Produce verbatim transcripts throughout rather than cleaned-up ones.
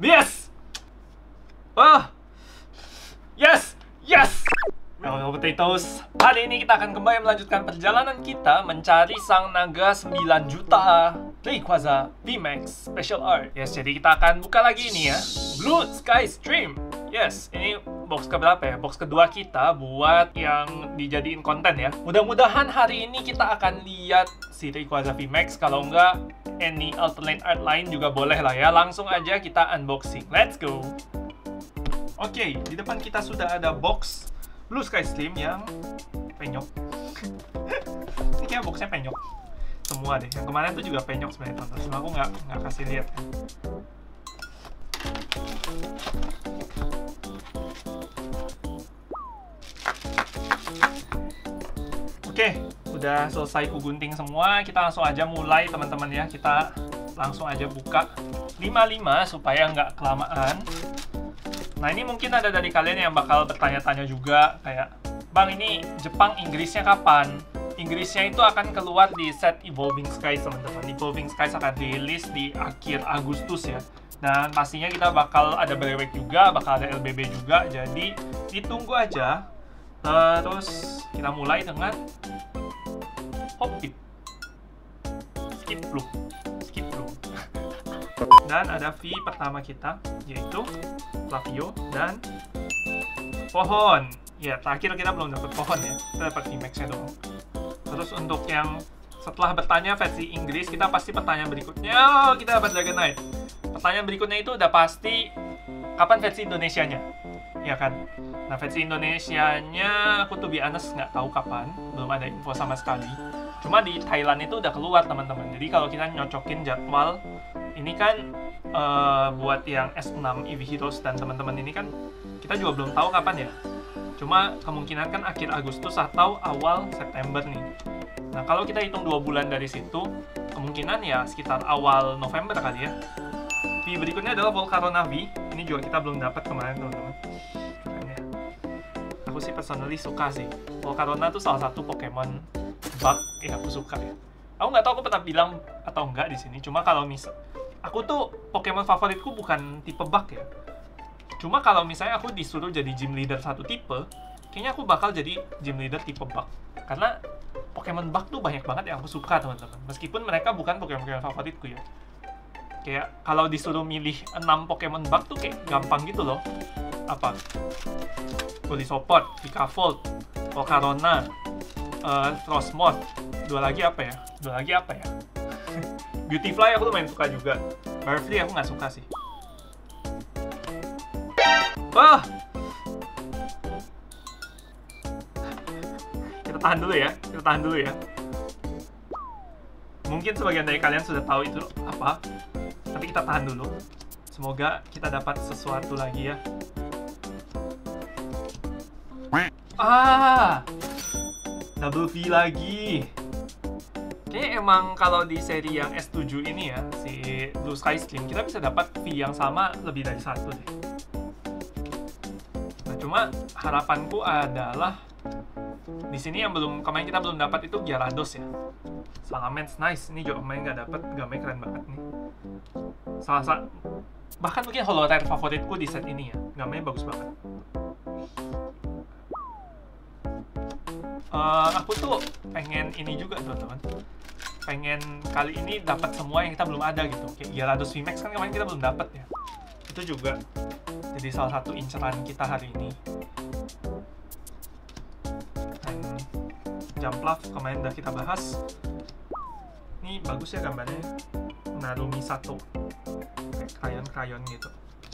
Yes! Oh! Yes! Yes! Hello Potatoes, hari ini kita akan kembali melanjutkan perjalanan kita mencari sang naga sembilan juta Rayquaza V MAX Special Art. Yes, jadi kita akan buka lagi ini ya, Blue Sky Stream. Yes, ini box keberapa ya? Box kedua kita buat yang dijadiin konten ya. Mudah-mudahan hari ini kita akan lihat si Rayquaza V MAX. Kalau enggak, any alternate art lain juga boleh lah ya. Langsung aja kita unboxing. Let's go! Oke, di depan kita sudah ada box Blue Sky Stream yang penyok. Ini kayak boxnya penyok semua deh. Yang kemarin tuh juga penyok sebenarnya, tonton. Cuma aku nggak nggak kasih lihat ya. Oke, udah selesai ku gunting semua. Kita langsung aja mulai teman-teman ya. Kita langsung aja buka lima puluh lima supaya nggak kelamaan. Nah, ini mungkin ada dari kalian yang bakal bertanya-tanya juga, kayak, Bang, ini Jepang Inggrisnya kapan? Inggrisnya itu akan keluar di set Evolving Skies, teman-teman. Evolving Skies akan rilis di akhir Agustus ya. Dan pastinya kita bakal ada Brewek juga, bakal ada L B B juga, jadi ditunggu aja. Terus kita mulai dengan Hoppip. Skip Blue. Skip Blue. Dan ada V pertama kita, yaitu Flavio dan pohon. Ya, terakhir kita belum dapat pohon ya. Kita dapat V MAX-nya doang. Terus untuk yang setelah bertanya versi Inggris, kita pasti pertanyaan berikutnya, oh, kita dapat Dragonite. Pertanyaan berikutnya itu udah pasti kapan versi Indonesianya, ya kan? Nah, versi Indonesianya aku tuh be honest nggak tahu kapan, belum ada info sama sekali. Cuma di Thailand itu udah keluar, teman-teman. Jadi kalau kita nyocokin jadwal, ini kan uh, buat yang S enam E V Heroes dan teman-teman ini kan kita juga belum tahu kapan ya. Cuma kemungkinan kan akhir Agustus atau awal September nih. Nah, kalau kita hitung dua bulan dari situ, kemungkinan ya sekitar awal November kali ya. V berikutnya adalah Volcarona V. Ini juga kita belum dapat kemarin, teman-teman. Aku sih personally suka sih. Volcarona tuh salah satu Pokemon bug yang aku suka ya. Aku nggak tahu aku pernah bilang atau enggak di sini. Cuma kalau misal aku tuh Pokemon favoritku bukan tipe bug ya. Cuma kalau misalnya aku disuruh jadi gym leader satu tipe, kayaknya aku bakal jadi gym leader tipe bug. Karena Pokemon bug tuh banyak banget yang aku suka, teman-teman. Meskipun mereka bukan Pokemon favoritku ya. Kayak kalau disuruh milih enam Pokemon bug tuh kayak gampang gitu loh. Apa? Golisopod, Vikavolt, Volcarona, uh, Frostmoth. Dua lagi apa ya? Dua lagi apa ya? Beautifly aku lumayan suka juga. Butterfree aku nggak suka sih. Wah! Kita tahan dulu ya. Kita tahan dulu ya. Mungkin sebagian dari kalian sudah tahu itu apa. Tapi kita tahan dulu. Semoga kita dapat sesuatu lagi ya. Ah! Double V lagi. Kayaknya emang kalau di seri yang S tujuh ini ya, si Blue Sky Stream, kita bisa dapat V yang sama lebih dari satu deh. Nah, cuma harapanku adalah di sini yang belum, kemarin kita belum dapat itu Gyarados ya. Salamence nice, ini juga kemarin nggak dapat, gamenya keren banget nih. Salah satu, bahkan mungkin holo rare favoritku di set ini ya, gamenya bagus banget. Uh, aku tuh pengen ini juga, teman-teman. Pengen kali ini dapat semua yang kita belum ada gitu. Kayak Gyarados V MAX kan kemarin kita belum dapat ya. Itu juga jadi salah satu inceran kita hari ini. Dan Jumpluff kemarin udah kita bahas. Ini bagus ya gambarnya. Narumi Sato. Kayak krayon-krayon gitu.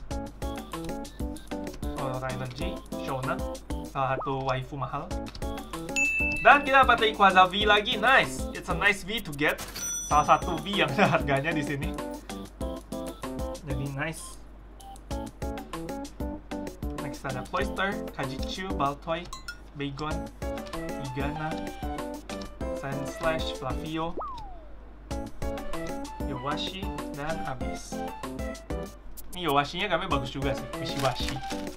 Aurora Energy, Shona, salah satu waifu mahal. Dan kita dapat Rayquaza V lagi, nice. It's a nice V to get. Salah satu V yang ada harganya di sini. Jadi nice. Next ada Cloyster, Kajitsu, Baltoy, Bagon, Igana, Sandslash, Flavio, Yowashi, dan Abyss. Ini Yowashinya gamenya bagus juga sih, Wishiwashi.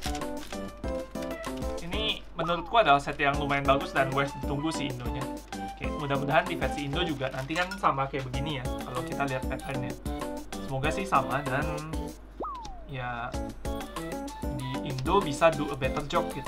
Menurutku adalah set yang lumayan bagus dan worth ditunggu sih Indonya. Oke, mudah-mudahan di versi Indo juga nanti kan sama kayak begini ya, kalau kita lihat patternnya. Semoga sih sama, dan ya di Indo bisa do a better job gitu.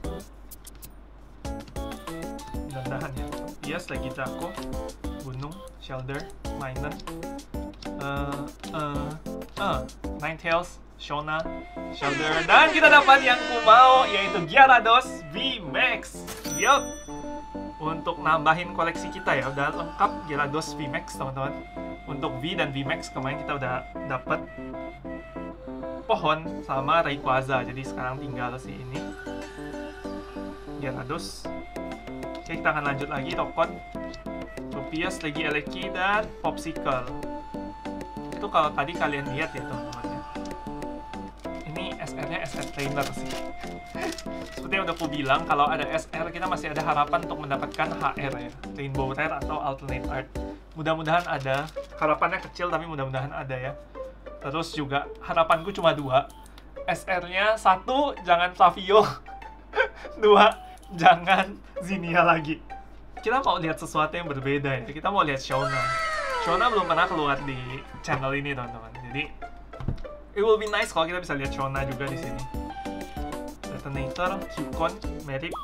Mudah-mudahan ya. Yes, lagi Draco, Gunung, Shelder, Minen, uh, uh, uh, Ninetales, Shona, Shelder, dan kita dapat yang ku mau, yaitu Gyarados V Max. Yup. Untuk nambahin koleksi kita ya, udah lengkap Gyarados V Max teman-teman. Untuk V dan V Max kemarin kita udah dapat pohon sama Rayquaza, jadi sekarang tinggal si ini Gyarados. Oke, kita akan lanjut lagi Tokon, Rupias, lagi Eleki, dan Popsicle. Itu kalau tadi kalian lihat ya teman-teman ya. Ini S R-nya S R Trainer sih. Seperti yang udah aku bilang, kalau ada S R kita masih ada harapan untuk mendapatkan H R ya, Rainbow Rare atau Alternate Art. Mudah-mudahan ada. Harapannya kecil tapi mudah-mudahan ada ya. Terus juga harapanku cuma dua. S R-nya satu, jangan Flavio. Dua, jangan Zinnia lagi. Kita mau lihat sesuatu yang berbeda ya. Kita mau lihat Shona. Shona belum pernah keluar di channel ini teman-teman. Jadi it will be nice kalau kita bisa lihat Shona juga di sini. Detonator, Cubone, Merip.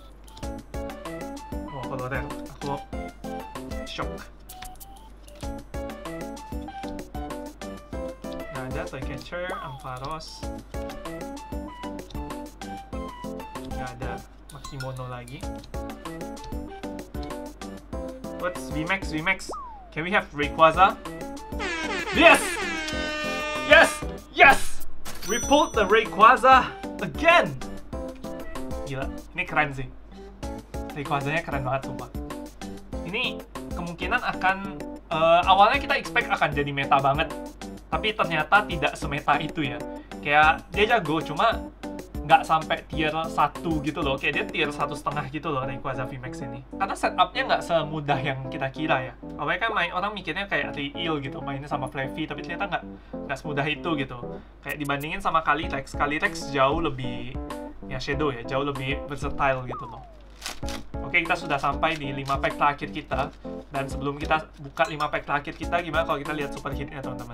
Oh, kalau rare aku shock. Nah, ada Toycatcher, Ampharos. Nggak ada Makimono lagi. What's V Max? V Max? Can we have Rayquaza? Yes! Yes! Yes! We pulled the Rayquaza again! Gila, ini keren sih. Rayquaza-nya keren banget sumpah. Ini kemungkinan akan uh, awalnya kita expect akan jadi meta banget, tapi ternyata tidak semeta itu ya. Kayak dia jago, cuma nggak sampai tier satu gitu loh. Kayak dia tier satu setengah gitu loh Rayquaza V Max ini. Karena setupnya nggak semudah yang kita kira ya. Awalnya kan main, orang mikirnya kayak Real gitu, mainnya sama Flavi, tapi ternyata nggak nggak semudah itu gitu. Kayak dibandingin sama Calyrex, Calyrex jauh lebih ya Shadow ya, jauh lebih versatile gitu loh. Oke, kita sudah sampai di lima pack terakhir kita. Dan sebelum kita buka lima pack terakhir kita, gimana kalau kita lihat super hitnya teman-teman?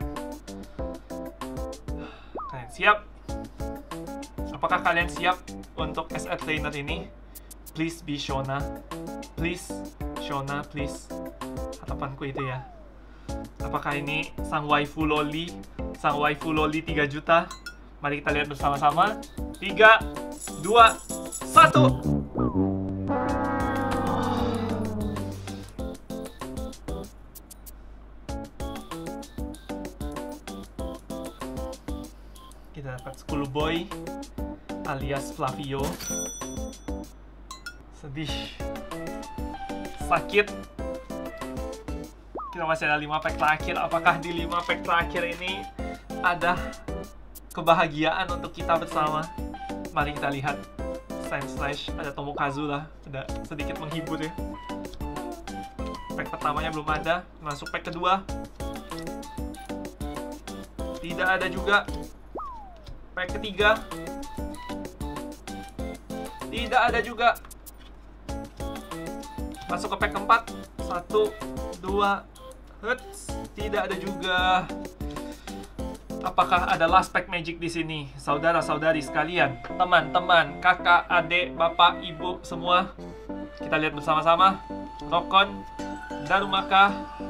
Kalian siap? Apakah kalian siap untuk S R Trainer ini? Please be Shona. Please, Shona, please. Harapanku itu ya. Apakah ini sang waifu loli? Sang waifu loli tiga juta? Mari kita lihat bersama-sama. tiga, dua, satu. Kita dapat Schoolboy alias Flavio. Sedih, sakit. Kita masih ada lima pack terakhir. Apakah di lima pack terakhir ini ada kebahagiaan untuk kita bersama? Mari kita lihat. Sandslash, ada Tomokazu lah, ada sedikit menghibur ya. Pack pertamanya belum ada. Masuk pack kedua, tidak ada juga. Pack ketiga, tidak ada juga. Masuk ke pack keempat, satu, dua, huts, tidak ada juga. Apakah ada last pack magic di sini? Saudara-saudari sekalian, teman-teman, kakak, adik, bapak, ibu, semua. Kita lihat bersama-sama. Rokon, Darumaka.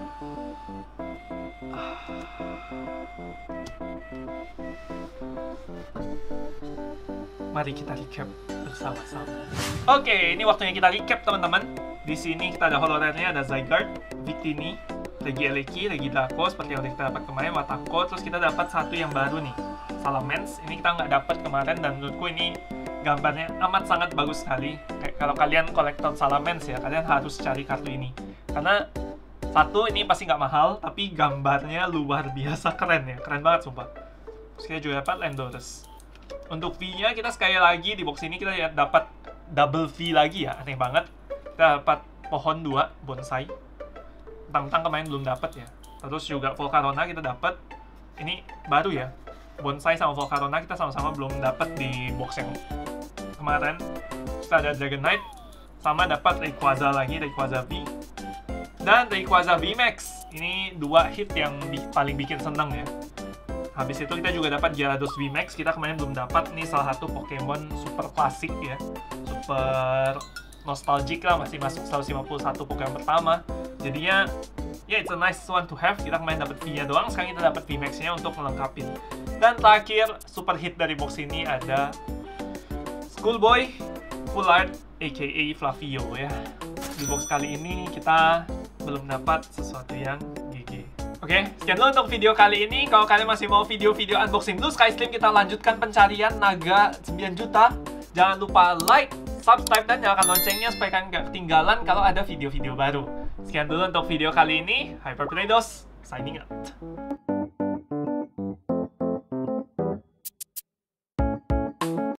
Mari kita recap bersama-sama. Oke, ini waktunya kita recap teman-teman. Di sini kita ada holo rare-nya, ada Zygarde, Victini, Regieleki, Regidraco, seperti yang kita dapat kemarin, Watako. Terus kita dapat satu yang baru nih, Salamence. Ini kita nggak dapat kemarin, dan menurutku ini gambarnya amat sangat bagus sekali. Kayak kalau kalian kolektor Salamence ya, kalian harus cari kartu ini. Karena satu, ini pasti nggak mahal, tapi gambarnya luar biasa keren ya. Keren banget sumpah. Terus kita juga dapat Landorus. Untuk V-nya kita sekali lagi di box ini kita lihat dapat double V lagi ya, aneh banget. Kita dapat pohon dua, bonsai. Tang-tang kemarin belum dapat ya. Terus juga Volcarona kita dapat. Ini baru ya. Bonsai sama Volcarona kita sama-sama belum dapat di box yang kemarin. Kita ada Dragonite, sama dapat Rayquaza lagi, Rayquaza V. Dan Rayquaza V Max. Ini dua hit yang bi paling bikin seneng ya. Habis itu kita juga dapat Gyarados V MAX. Kita kemarin belum dapat. Ini salah satu Pokemon super klasik ya, super nostalgic lah, masih masuk seratus lima puluh satu Pokemon pertama. Jadinya ya, yeah, it's a nice one to have. Kita kemarin dapat V-nya doang, sekarang kita dapat V MAX-nya untuk melengkapi. Dan terakhir, super hit dari box ini ada Schoolboy Full Art aka Flavio ya. Di box kali ini kita belum dapat sesuatu yang G G. Oke, sekian dulu untuk video kali ini. Kalau kalian masih mau video-video unboxing Blue Sky Slim, kita lanjutkan pencarian naga sembilan juta. Jangan lupa like, subscribe, dan nyalakan loncengnya supaya kalian gak ketinggalan kalau ada video-video baru. Sekian dulu untuk video kali ini. Hyper Predos, signing out.